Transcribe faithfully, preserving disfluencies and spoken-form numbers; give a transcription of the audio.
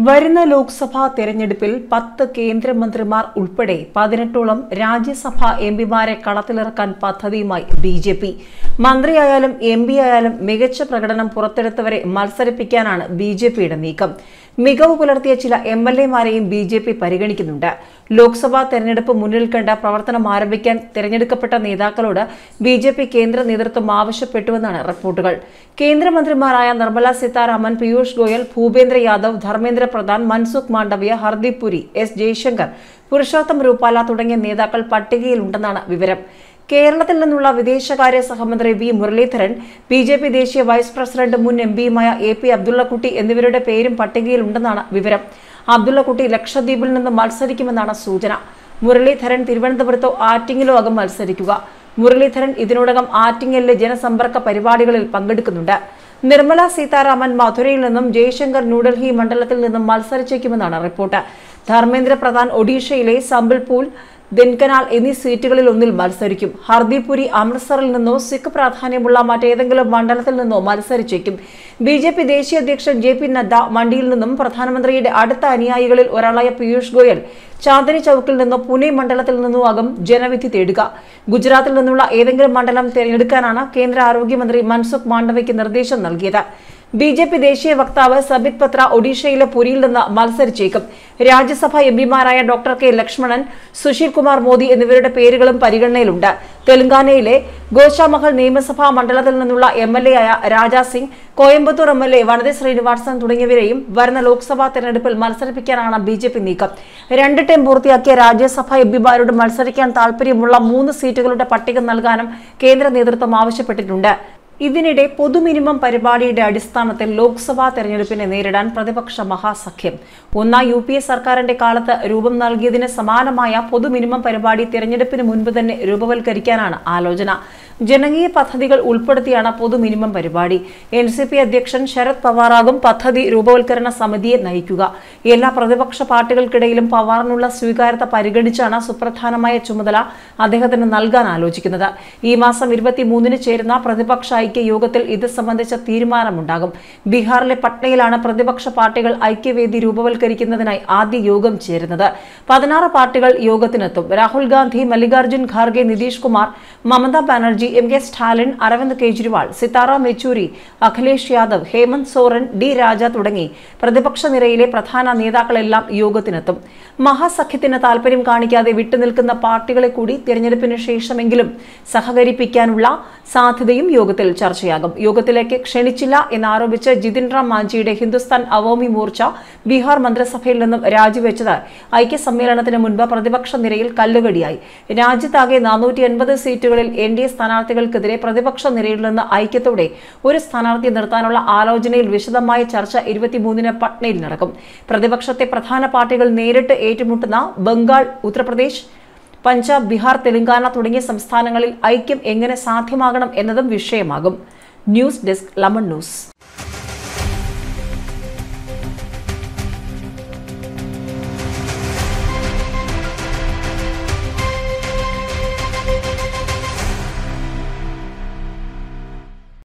വരുന്ന ലോക്സഭാ തെരഞ്ഞെടുപ്പിൽ പത്ത് കേന്ദ്രമന്ത്രിമാർ ഉൾപ്പെടെ പതിനെട്ടോളം രാജ്യസഭാ എംപിമാരെ കളത്തിലിറക്കാൻ പദ്ധതിയുമായി ബി ജെ പി. മന്ത്രിയായാലും എം പി ആയാലും മികച്ച പ്രകടനം പുറത്തെടുത്തവരെ മത്സരിപ്പിക്കാനാണ് ബി ജെ പിയുടെ നീക്കം. മികവ് പുലർത്തിയ ചില എം എൽ എമാരെയും ബി ജെ പി പരിഗണിക്കുന്നുണ്ട്. ലോക്സഭാ തെരഞ്ഞെടുപ്പ് മുന്നിൽ കണ്ട പ്രവർത്തനം ആരംഭിക്കാൻ തെരഞ്ഞെടുക്കപ്പെട്ട നേതാക്കളോട് ബി ജെ പി കേന്ദ്ര നേതൃത്വം ആവശ്യപ്പെട്ടുവെന്നാണ് റിപ്പോർട്ടുകൾ. കേന്ദ്രമന്ത്രിമാരായ നിർമ്മല സീതാരാമൻ, പീയൂഷ് ഗോയൽ, ഭൂപേന്ദ്ര യാദവ്, ധർമ്മേന്ദ്ര പ്രധാൻ, മൻസുഖ് മാണ്ഡവ്യ, ഹർദീപ് പുരി, എസ് ജയശങ്കർ, പുരുഷോത്തം രൂപാല തുടങ്ങിയ നേതാക്കൾ പട്ടികയിലുണ്ടെന്നാണ് വിവരം. കേരളത്തിൽ നിന്നുള്ള വിദേശകാര്യ സഹമന്ത്രി V Muraleedharan, B J P ദേശീയ വൈസ് പ്രസിഡന്റ് മുൻ എം പിയുമായ എ പി അബ്ദുള്ളക്കുട്ടി എന്നിവരുടെ പേരും പട്ടികയിലുണ്ടെന്നാണ് വിവരം. അബ്ദുള്ളക്കുട്ടി ലക്ഷദ്വീപിൽ നിന്ന് മത്സരിക്കുമെന്നാണ് സൂചന. മുരളീധരൻ തിരുവനന്തപുരത്തോ ആറ്റിങ്ങിലോ ആകും മത്സരിക്കുക. മുരളീധരൻ ഇതിനോടകം ആറ്റിങ്ങലിലെ ജനസമ്പർക്ക പരിപാടികളിൽ പങ്കെടുക്കുന്നുണ്ട്. നിർമ്മല സീതാരാമൻ മധുരയിൽ നിന്നും ജയശങ്കർ ന്യൂഡൽഹി മണ്ഡലത്തിൽ നിന്നും മത്സരിച്ചേക്കുമെന്നാണ് റിപ്പോർട്ട്. ധർമ്മേന്ദ്ര പ്രധാൻ ഒഡീഷയിലെ സംബൽപൂർ, ദിൻകനാൽ എന്നീ സീറ്റുകളിൽ ഒന്നിൽ മത്സരിക്കും. ഹർദീപ് പുരി അമൃത്സറിൽ നിന്നോ സിഖ് പ്രാധാന്യമുള്ള മറ്റേതെങ്കിലും മണ്ഡലത്തിൽ നിന്നോ മത്സരിച്ചേക്കും. ബി ജെ പി ദേശീയ അധ്യക്ഷൻ ജെ പി നദ്ദ മണ്ഡിയിൽ നിന്നും പ്രധാനമന്ത്രിയുടെ അടുത്ത അനുയായികളിൽ ഒരാളായ പീയൂഷ് ഗോയൽ ചാന്ദിനി ചൌക്കിൽ നിന്നോ പുനെ മണ്ഡലത്തിൽ നിന്നോ ആകും ജനവിധി തേടുക. ഗുജറാത്തിൽ നിന്നുള്ള ഏതെങ്കിലും മണ്ഡലം തിരഞ്ഞെടുക്കാനാണ് കേന്ദ്ര ആരോഗ്യമന്ത്രി മൻസുഖ് മാണ്ഡവ്യയ്ക്ക് നിർദ്ദേശം നൽകിയത്. ബി ജെ പി ദേശീയ വക്താവ് സബിത് പത്ര ഒഡീഷയിലെ പുരിയിൽ നിന്ന് മത്സരിച്ചേക്കും. രാജ്യസഭാ എം പിമാരായ ഡോക്ടർ കെ ലക്ഷ്മണൻ, സുശീൽ കുമാർ മോദി എന്നിവരുടെ പേരുകളും പരിഗണനയിലുണ്ട്. തെലങ്കാനയിലെ ഗോഷാമഹൽ നിയമസഭാ മണ്ഡലത്തിൽ നിന്നുള്ള എം എൽ എ ആയ Raja Singh, Coimbatore M L A Vanathi Srinivasan തുടങ്ങിയവരെയും വരുന്ന ലോക്സഭാ തെരഞ്ഞെടുപ്പിൽ മത്സരിപ്പിക്കാനാണ് ബി ജെ പി നീക്കം. രണ്ട് ടേം പൂർത്തിയാക്കിയ രാജ്യസഭാ എം പിമാരോട് മത്സരിക്കാൻ താൽപര്യമുള്ള മൂന്ന് സീറ്റുകളുടെ പട്ടിക നൽകാനും കേന്ദ്ര നേതൃത്വം ആവശ്യപ്പെട്ടിട്ടുണ്ട്. ഇതിനിടെ പൊതു മിനിമം പരിപാടിയുടെ അടിസ്ഥാനത്തിൽ ലോക്സഭാ തെരഞ്ഞെടുപ്പിനെ നേരിടാൻ പ്രതിപക്ഷ മഹാസഖ്യം ഒന്നാം യു പി എ സർക്കാരിന്റെ കാലത്ത് രൂപം നൽകിയതിന് സമാനമായ പൊതു മിനിമം പരിപാടി തെരഞ്ഞെടുപ്പിന് മുൻപ് തന്നെ രൂപവൽക്കരിക്കാനാണ് ആലോചന. ജനകീയ പദ്ധതികൾ ഉൾപ്പെടുത്തിയാണ് പൊതു മിനിമം പരിപാടി. എൻ സി പി അധ്യക്ഷൻ ശരത് പവാറാകും പദ്ധതി രൂപവൽക്കരണ സമിതിയെ നയിക്കുക. എല്ലാ പ്രതിപക്ഷ പാർട്ടികൾക്കിടയിലും പവാറിനുള്ള സ്വീകാര്യത പരിഗണിച്ചാണ് സുപ്രധാനമായ ചുമതല അദ്ദേഹത്തിന് നൽകാൻ ആലോചിക്കുന്നത്. ഈ മാസം ഇരുപത്തിമൂന്നിന് ചേരുന്ന പ്രതിപക്ഷ ഐക്യ യോഗത്തിൽ ഇത് സംബന്ധിച്ച തീരുമാനമുണ്ടാകും. ബീഹാറിലെ പട്നയിലാണ് പ്രതിപക്ഷ പാർട്ടികൾ ഐക്യവേദി രൂപവൽക്കരിക്കുന്നതിനായി ആദ്യ യോഗം ചേരുന്നത്. പതിനാറ് പാർട്ടികൾ യോഗത്തിനെത്തും. Rahul Gandhi, Mallikarjun Kharge, Nitish Kumar, Mamata Banerjee, M K Stalin, Arvind Kejriwal, Sitaram Yechury, Akhilesh Yadav, Hemant Soren, D Raja തുടങ്ങി പ്രതിപക്ഷ നിരയിലെ പ്രധാന നേതാക്കളെല്ലാം യോഗത്തിനെത്തും. മഹാസഖ്യത്തിന് താൽപര്യം കാണിക്കാതെ വിട്ടുനിൽക്കുന്ന പാർട്ടികളെ കൂടി തിരഞ്ഞെടുപ്പിന് ശേഷമെങ്കിലും സഹകരിപ്പിക്കാനുള്ള സാധ്യതയും യോഗത്തിൽ ചർച്ചയാകും. യോഗത്തിലേക്ക് ക്ഷണിച്ചില്ല എന്നാരോപിച്ച് ജിതിൻ റാം മാഞ്ചിയുടെ ഹിന്ദുസ്ഥാൻ അവാമി മോർച്ച ബീഹാർ മന്ത്രിസഭയിൽ നിന്നും രാജിവെച്ചത് ഐക്യസമ്മേളനത്തിന് മുൻപ് പ്രതിപക്ഷ നിരയിൽ കല്ലുകടിയായി. രാജ്യത്താകെ നാനൂറ്റി എൺപത് സീറ്റുകളിൽ എൻ ഡി എ സ്ഥാനാർത്ഥികൾക്കെതിരെ പ്രതിപക്ഷ നിരയിൽ നിന്ന് ഐക്യത്തോടെ ഒരു സ്ഥാനാർത്ഥിയെ നിർത്താനുള്ള ആലോചനയിൽ വിശദമായ ചർച്ച ഇരുപത്തിമൂന്നിന് പട്നയിൽ നടക്കും. പ്രതിപക്ഷത്തെ പ്രധാന പാർട്ടികൾ നേരിട്ട് ഏറ്റുമുട്ടുന്ന ബംഗാൾ, ഉത്തർപ്രദേശ്, പഞ്ചാബ്, ബീഹാർ, തെലങ്കാന തുടങ്ങിയ സംസ്ഥാനങ്ങളിൽ ഐക്യം എങ്ങനെ സാധ്യമാകണം എന്നതും വിഷയമാകും. News desk, lemon news.